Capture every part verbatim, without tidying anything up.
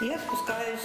Я спускаюсь.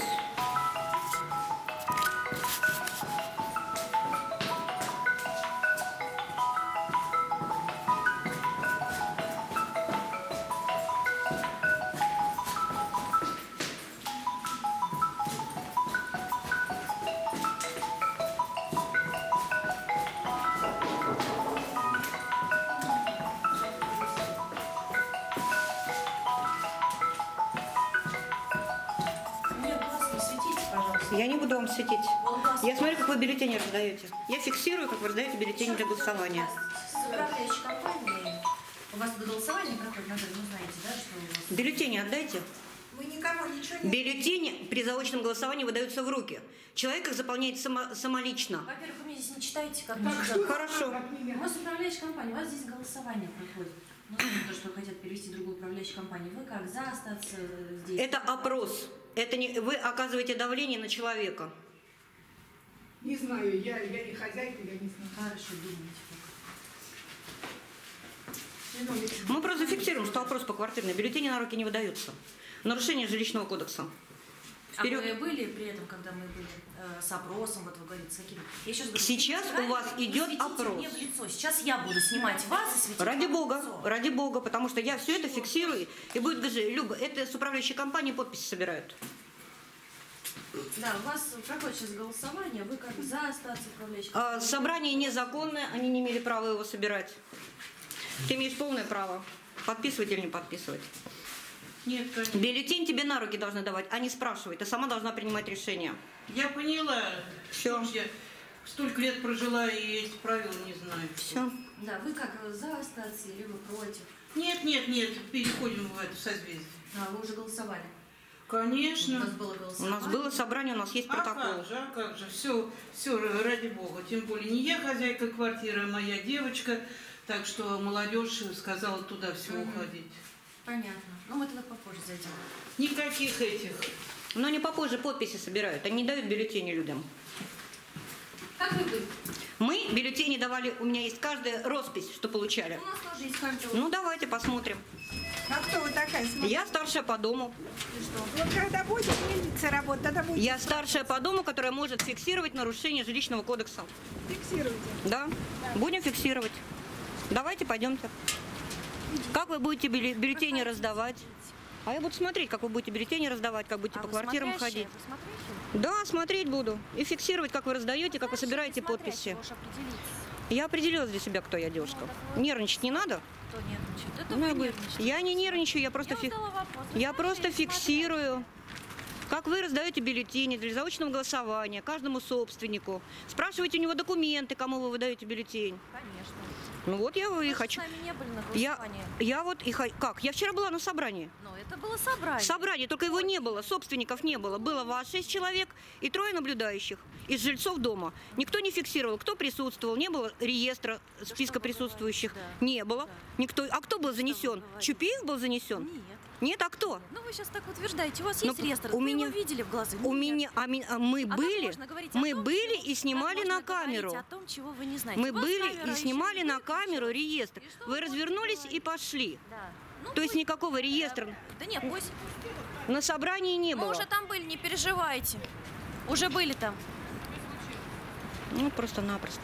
Я не буду вам светить. Я смотрю, как вы бюллетени раздаете. Я фиксирую, как вы раздаете бюллетени для голосования. С управляющей компанией у вас голосование проходит, вы знаете, да, что у вас... Бюллетени отдайте. Мы никому ничего не... Бюллетени при заочном голосовании выдаются в руки. Человек их заполняет само, самолично. Во-первых, вы мне здесь не читаете, как так, что хорошо. У вас управляющая компания, у вас здесь голосование проходит. Ну, то, что хотят перевести в другую управляющую компанию. Вы как, за остаться здесь? Это опрос. Это не, вы оказываете давление на человека. Не знаю, я, я не хозяйка, я не знаю. Хорошо, думаете. Мы просто фиксируем, что опрос по квартирной бюллетени на руки не выдаются. Нарушение жилищного кодекса. Вперед. А вы были при этом, когда мы были э, с опросом, вот вы говорите, с каким? Я сейчас говорю, сейчас у вас идет опрос. Мне в лицо. Сейчас я буду снимать вас и светить ради вам бога, лицо. ради бога, потому что я все это фиксирую, и будет даже, Люба, это с управляющей компанией подписи собирают. Да, у вас проходит сейчас голосование, вы как за остаться управляющей компанией? А, собрание незаконное, они не имели права его собирать. Ты имеешь полное право подписывать или не подписывать. Нет, конечно. Бюллетень тебе на руки должны давать, а не спрашивать. Ты сама должна принимать решение. Я поняла. Все. Я столько лет прожила и эти правила не знаю. Все. Да, вы как за остаться или вы против? Нет, нет, нет, переходим в это созвездие. А, вы уже голосовали? Конечно. У нас было голосование. У нас было собрание, у нас есть протокол. А как же, а как же, все, все ради бога. Тем более не я хозяйка квартиры, а моя девочка. Так что молодежь сказала туда все угу. уходить. Понятно. Ну мы тогда попозже зайдем. Никаких этих. Но они попозже подписи собирают, они не дают бюллетени людям. Как вы были? Мы бюллетени давали, у меня есть каждая роспись, что получали. У нас тоже есть каждый. Ну давайте посмотрим. А кто вы такая? Смотрите. Я старшая по дому. И что? Вот когда будет милиция работать, тогда будет... Я старшая по дому, которая может фиксировать нарушение жилищного кодекса. Фиксируйте. Да, да. Будем фиксировать. Давайте, пойдемте. Как вы будете бюллетени раздавать? А я буду смотреть, как вы будете бюллетени раздавать, как будете а по квартирам ходить. Да, смотреть буду. И фиксировать, как вы раздаете, как вы собираете подписи. Я определила для себя, кто я, девушка. Ну, нервничать не надо? Кто нервничает? Это ну, вы я, я не нервничаю, я просто, я фик... вопрос, я просто фиксирую. Как вы раздаете бюллетени для заочного голосования каждому собственнику. Спрашиваете у него документы, кому вы выдаете бюллетень. Конечно. Ну вот я и Вы хочу. с нами не были на я, голосовании. я вот и хочу. Как? Я вчера была на собрании. Ну, это было собрание. Собрание, только его не было, собственников не было. Было вас шесть человек и трое наблюдающих из жильцов дома. Никто не фиксировал, кто присутствовал, не было реестра списка присутствующих. Да. Не было. Да. Никто. А кто был занесен? Чупиев был занесен? Нет. Нет, а кто? Ну вы сейчас так утверждаете, у вас Ну, есть реестр, у вы меня, его видели в глаза? У меня, а, ми, а мы а были, мы том, были чего, и снимали на камеру. О том, чего вы не знаете. Мы были и снимали на камеру реестр. Вы вы развернулись и пошли. Да. Ну, То есть пусть... никакого реестра. Да, да нет, пусть. На собрании не Мы было. уже там были, не переживайте. Уже были там. Ну, просто-напросто.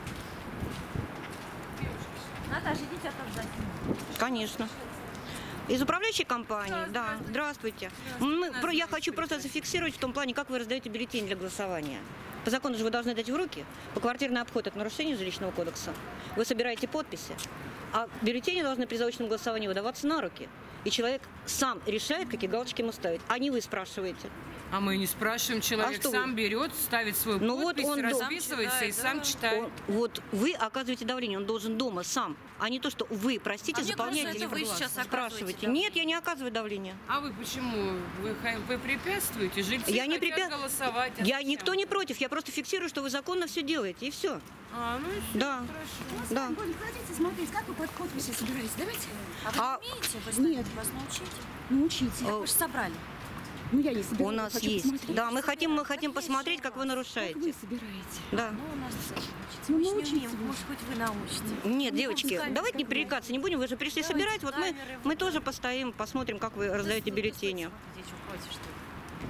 Наташа, идите отождать. Конечно. Из управляющей компании, да, да. Здравствуйте. Мы, про, я хочу просто зафиксировать в том плане, как вы раздаете бюллетень для голосования. По закону же вы должны дать в руки. По квартирный обход это нарушение жилищного кодекса. Вы собираете подписи, а бюллетени должны при заочном голосовании выдаваться на руки. И человек сам решает, какие галочки ему ставить, а не вы спрашиваете. А мы не спрашиваем, человек а сам вы? берет, ставит свой ну подпись, вот он расписывается читает, и сам да? читает. Он, вот вы оказываете давление, он должен дома сам, а не то, что вы, простите, а заполняете мне кажется, это вы сейчас спрашиваете. давление. Нет, я не оказываю давление. А вы почему? Вы, вы препятствуете? Жильцы я не хотят препя... голосовать. А я зачем? никто не против, я просто фиксирую, что вы законно все делаете, и все. А, ну и все, да. хорошо. Ну, Да. Боль, хотите смотреть, как вы под подписи собираетесь? Давайте. А вы А- умеете? Вы Нет. Вас научите? Научите. О, Вы же собрали. Ну, я не собираюсь. У нас хочу есть. посмотреть. Да, мы хотим, мы Как хотим есть посмотреть, у как вы вас. Как нарушаете. вы собираете? Да. Ну, у нас все научите. Ну, Мы ж не научите умеем. вы. Может, хоть вы научите. Нет, девочки, камеры давайте не как пререкаться, не будем, вы же пришли Давайте собирать, вот мы, камеры. мы тоже постоим, посмотрим, как вы раздаете Да, бюллетени. стойте, смотрите, что против, что ли?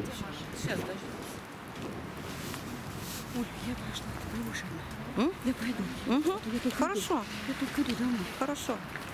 Сейчас даже. Ой, я пошла, ты поешь. М? Я пойду. Мгм. Я только Хорошо, иду. Я только иду домой. хорошо.